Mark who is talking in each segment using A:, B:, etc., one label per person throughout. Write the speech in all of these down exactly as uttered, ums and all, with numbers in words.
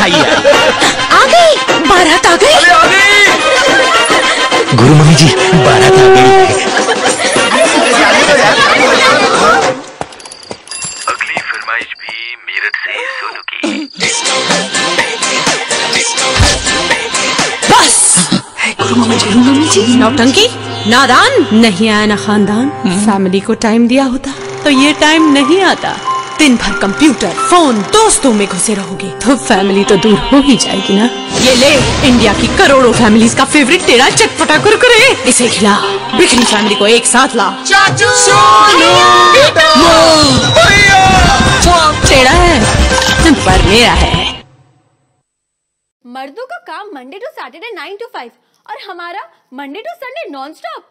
A: बधाई है।
B: आ गई, बारात आ गई।
A: आ गई गुरु मम्मी जी, बारात आ गई।
C: अगली फरमाइश भी मेरठ से सोनू की।
B: बस गुरु मम्मी जी, गुरु मम्मी जी। नौटंकी, नादान। नहीं आया ना खानदान। फैमिली को टाइम दिया होता तो ये टाइम नहीं आता। दिन भर कंप्यूटर, फोन, दोस्तों में घुसे रहोगे तो फैमिली तो दूर हो ही जाएगी ना। ये ले, इंडिया की करोड़ों फैमिलीज का फेवरेट तेरा चटपटा कुरकुरे। इसे खिला, बिखरी फैमिली को एक साथ ला।
A: चाचू,
B: टेढ़ा है पर मेरा है।
D: मर्दों का काम Monday to Saturday nine to five और हमारा Monday to Sunday non stop.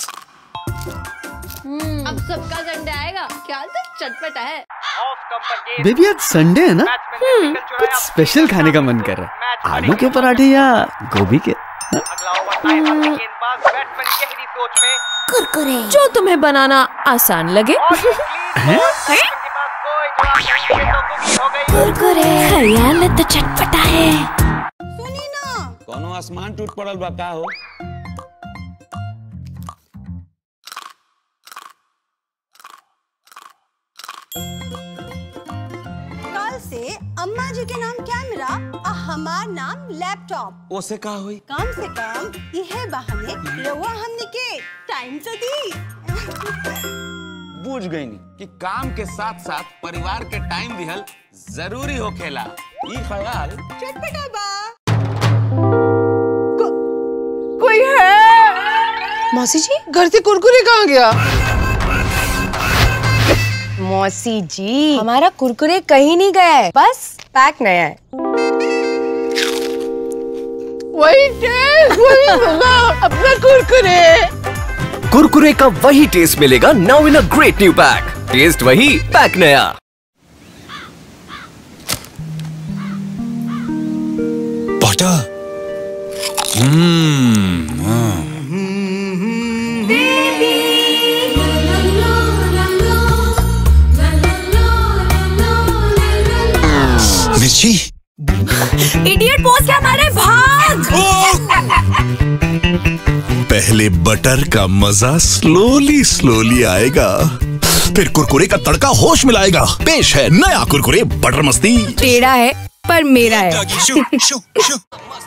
D: अब सबका संडे आएगा, क्या तो चटपटा है।
E: बेबी आज संडे है ना, कुछ स्पेशल खाने का मन कर रहा है। आलू के पराठे या गोभी के?
D: कुरकुरे, जो तुम्हें बनाना आसान लगे।
E: हैं?
D: कुरकुरे ख्याल तो चटपटा है।
F: सुनी ना,
G: कोनो आसमान टूट पड़ल बा का हो?
F: कल से अम्मा जी के नाम कैमरा और हमार नाम लैपटॉप।
G: ओसे का हुई?
F: कम से कम यह बहाने रउआ हमने के टाइम तो दी।
G: बूझ गई नी कि काम के साथ साथ परिवार के टाइम दिहल जरूरी होखेला। ई ख्याल
F: चटपटा बा।
B: को, कोई है? मौसी जी, घर से कुरकुरे कहाँ गया?
H: मौसी जी, हमारा कुरकुरे कहीं नहीं गया है, बस पैक नया है।
B: वही टेस्ट, वही मजा, अपना कुरकुरे।
I: कुरकुरे का वही टेस्ट मिलेगा now in a great new pack. Taste वही, पैक नया।
J: बटर। हम्म। मिर्ची।
D: इडियट बॉस क्या मारे, भाग।
J: पहले बटर का मजा स्लोली स्लोली आएगा, फिर कुरकुरे का तड़का होश मिलाएगा। पेश है नया कुरकुरे बटर मस्ती।
H: टेढ़ा है पर मेरा है।
J: शू, शू, शू।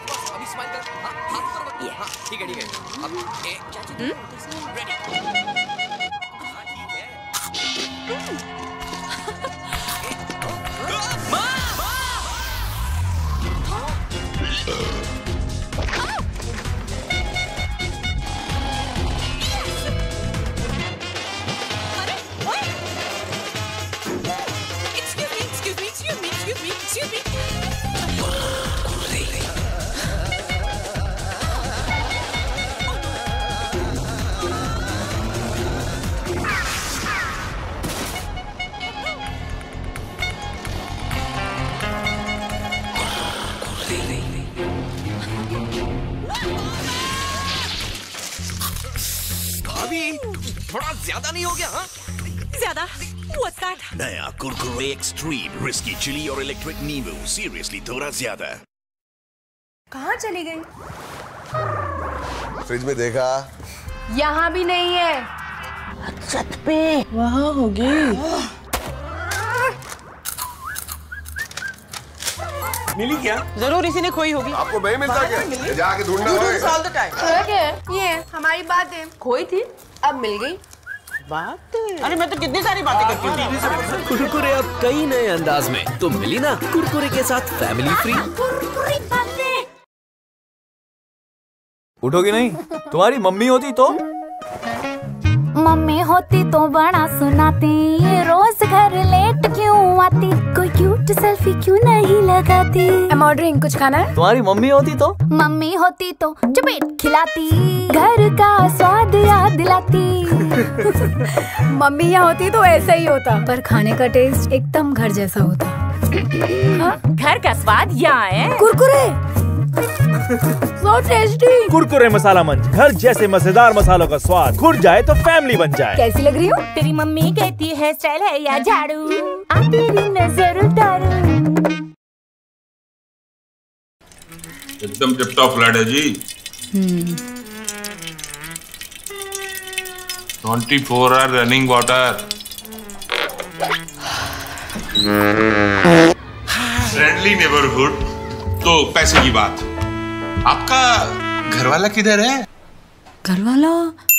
I: थोड़ा ज्यादा नहीं हो गया? हाँ?
B: ज्यादा? What's that?
J: नया कुरकुरे एक्सट्रीम रिस्की चिली और इलेक्ट्रिक नींबू, सीरियसली थोड़ा ज्यादा।
H: कहाँ चली गई?
K: फ्रिज में देखा,
H: यहाँ भी नहीं है।
B: छत पे वहाँ होगी।
G: मिली क्या?
B: जरूर इसी ने खोई होगी।
K: आपको नहीं मिलता क्या? जाके ढूंढना होगा।
H: ये हमारी बात है, खोई थी अब मिल गई।
B: बात? अरे मैं तो कितनी सारी बातें करती हूँ।
I: कुरकुरे अब कई नए अंदाज में तो मिली ना कुरकुरे के साथ फैमिली फ्री।
L: उठोगी नहीं? तुम्हारी मम्मी होती तो?
D: मम्मी होती तो बड़ा सुनाती, ये रोज घर लेट क्यों आती, कोई क्यूट सेल्फी क्यों नहीं लगाती।
H: I'm ordering, कुछ खाना है?
L: तुम्हारी मम्मी होती तो?
D: मम्मी होती तो चपेट खिलाती, घर का स्वाद याद दिलाती।
H: मम्मी यहाँ होती तो ऐसा ही होता, पर खाने का टेस्ट एकदम घर जैसा होता।
D: हाँ? घर का स्वाद यहाँ है।
H: Kurkure so tasty।
L: कुरकुरे मसाला मंच, घर जैसे मजेदार मसालों का स्वाद, खुद जाए तो फैमिली बन जाए।
H: कैसी लग रही हूँ?
D: तेरी मम्मी कहती है स्टाइल है या झाड़ू, आ तेरी नजर उतारू।
M: एकदम टिप टॉप फ्लैट है जी। Twenty four hour running water, friendly neighbourhood. तो पैसे की बात, आपका घर वाला किधर है?
B: घर वाला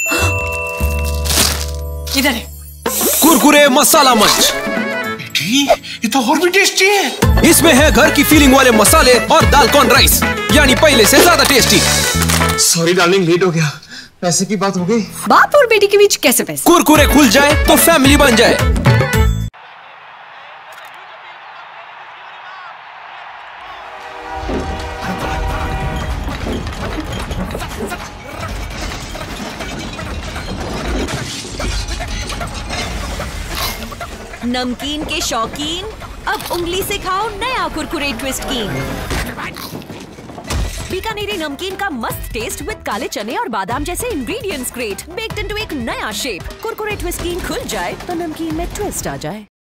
B: किधर है?
I: कुरकुरे मसाला मंच,
M: ये तो और भी टेस्टी है।
I: इसमें है घर की फीलिंग वाले मसाले और दाल कॉर्न राइस, यानी पहले से ज्यादा टेस्टी।
N: सॉरी डार्लिंग, लेट हो गया। पैसे की बात हो गई।
B: बाप और बेटी के बीच कैसे पैसे?
I: कुरकुरे खुल जाए तो फैमिली बन जाए।
O: नमकीन के शौकीन, अब उंगली से खाओ नया कुरकुरे ट्विस्ट किंग। बीकानेरी नमकीन का मस्त टेस्ट विद काले चने और बादाम जैसे इंग्रेडिएंट्स ग्रेट, बेक्ड इनटू एक नया शेप। कुरकुरे ट्विस्ट किंग खुल जाए तो नमकीन में ट्विस्ट आ जाए।